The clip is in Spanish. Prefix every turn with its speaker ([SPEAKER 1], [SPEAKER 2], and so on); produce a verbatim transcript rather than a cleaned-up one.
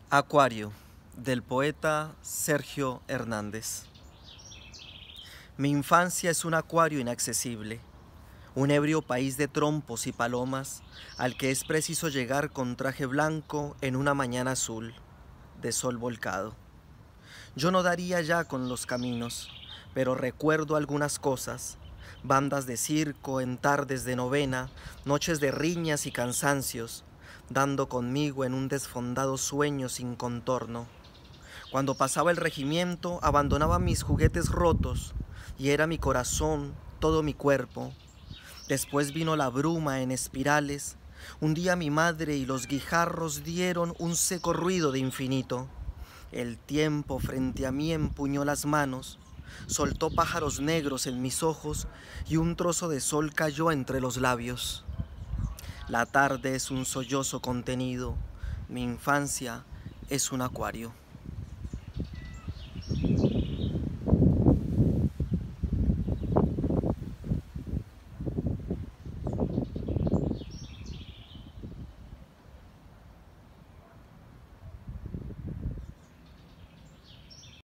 [SPEAKER 1] Acuario, del poeta Sergio Hernández. Mi infancia es un acuario inaccesible, un ebrio país de trompos y palomas al que es preciso llegar con traje blanco en una mañana azul, de sol volcado. Yo no daría ya con los caminos, pero recuerdo algunas cosas, bandas de circo en tardes de novena, noches de riñas y cansancios, dando conmigo en un desfondado sueño sin contorno. Cuando pasaba el regimiento, abandonaba mis juguetes rotos y era mi corazón, todo mi cuerpo. Después vino la bruma en espirales. Un día mi madre y los guijarros dieron un seco ruido de infinito. El tiempo frente a mí empuñó las manos, soltó pájaros negros en mis ojos y un trozo de sol cayó entre los labios. La tarde es un sollozo contenido, mi infancia es un acuario.